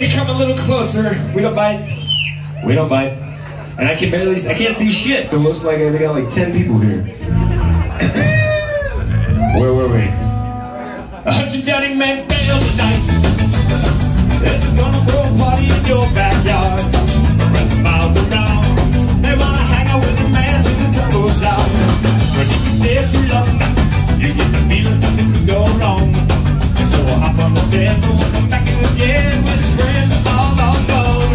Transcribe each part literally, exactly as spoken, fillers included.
Come a little closer. We don't bite. We don't bite. And I can barely, I can't see shit, so it looks like I got like ten people here. Where were we? A hundred dirty men bail tonight. They're gonna throw a party in your backyard. Friends for miles around. They wanna hang out with a man till the sun goes down. But if you stay too long, you get the feeling something could go wrong. So we'll hop on the table and come back again with his friends all on gone.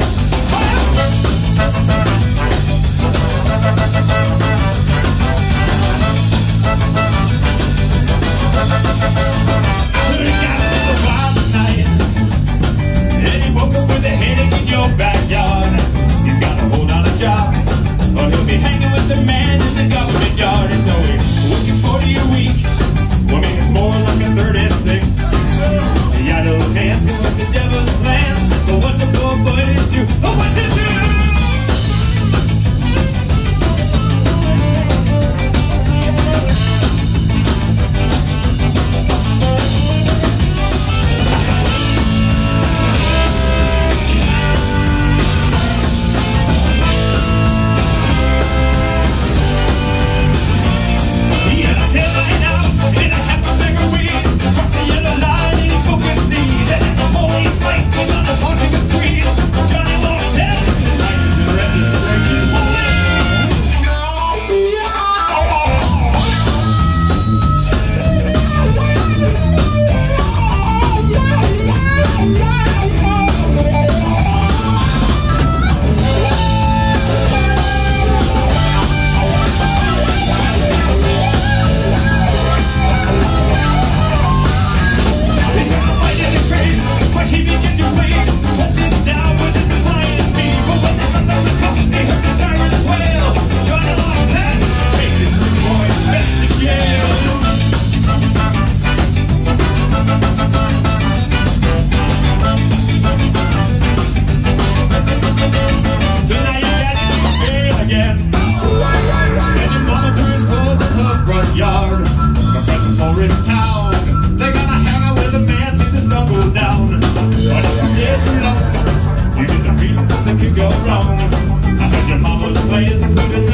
Backyard. He's got a hold on a job, or he'll be hanging with the man in the government yard. It's always working forty a week. Well, maybe it's more like a thirty-six. Yeah, I know dancing with the devil's plans, but what's a poor boy to do? Oh, what to do? Go wrong. I heard your mama was playing some good